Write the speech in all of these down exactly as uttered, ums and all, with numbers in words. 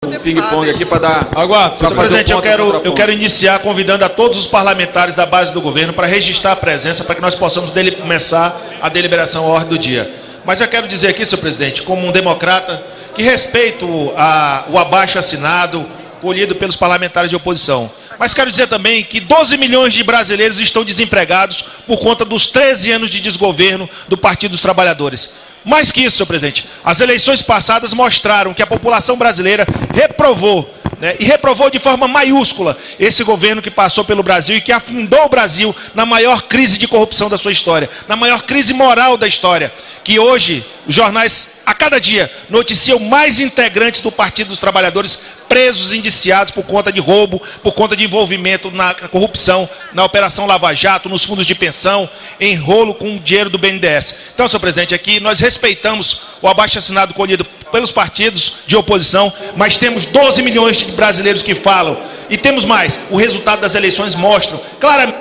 um ping-pong aqui para dar... Aguardo. Senhor Presidente, eu quero, eu quero iniciar convidando a todos os parlamentares da base do governo para registrar a presença, para que nós possamos dele, começar a deliberação à ordem do dia. Mas eu quero dizer aqui, senhor presidente, como um democrata, que respeito a, o abaixo-assinado colhido pelos parlamentares de oposição. Mas quero dizer também que doze milhões de brasileiros estão desempregados por conta dos treze anos de desgoverno do Partido dos Trabalhadores. Mais que isso, senhor presidente, as eleições passadas mostraram que a população brasileira reprovou, né, e reprovou de forma maiúscula esse governo que passou pelo Brasil e que afundou o Brasil na maior crise de corrupção da sua história, na maior crise moral da história, que hoje os jornais a cada dia noticiam mais integrantes do Partido dos Trabalhadores presos, indiciados por conta de roubo, por conta de envolvimento na corrupção, na Operação Lava Jato, nos fundos de pensão, em rolo com o dinheiro do B N D E S. Então, senhor presidente, aqui nós respeitamos o abaixo-assinado colhido pelos partidos de oposição, mas temos doze milhões de brasileiros que falam. E temos mais, o resultado das eleições mostra claramente...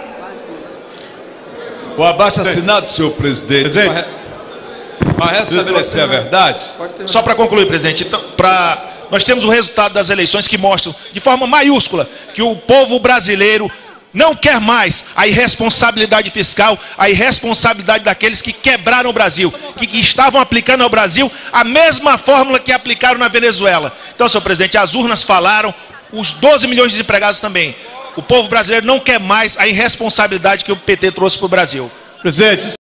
O abaixo-assinado, senhor presidente... presidente. Para restabelecer a verdade... Só para concluir, presidente, então, pra, nós temos o resultado das eleições que mostram, de forma maiúscula, que o povo brasileiro não quer mais a irresponsabilidade fiscal, a irresponsabilidade daqueles que quebraram o Brasil, que, que estavam aplicando ao Brasil a mesma fórmula que aplicaram na Venezuela. Então, senhor presidente, as urnas falaram, os doze milhões de desempregados também. O povo brasileiro não quer mais a irresponsabilidade que o P T trouxe para o Brasil. Presidente...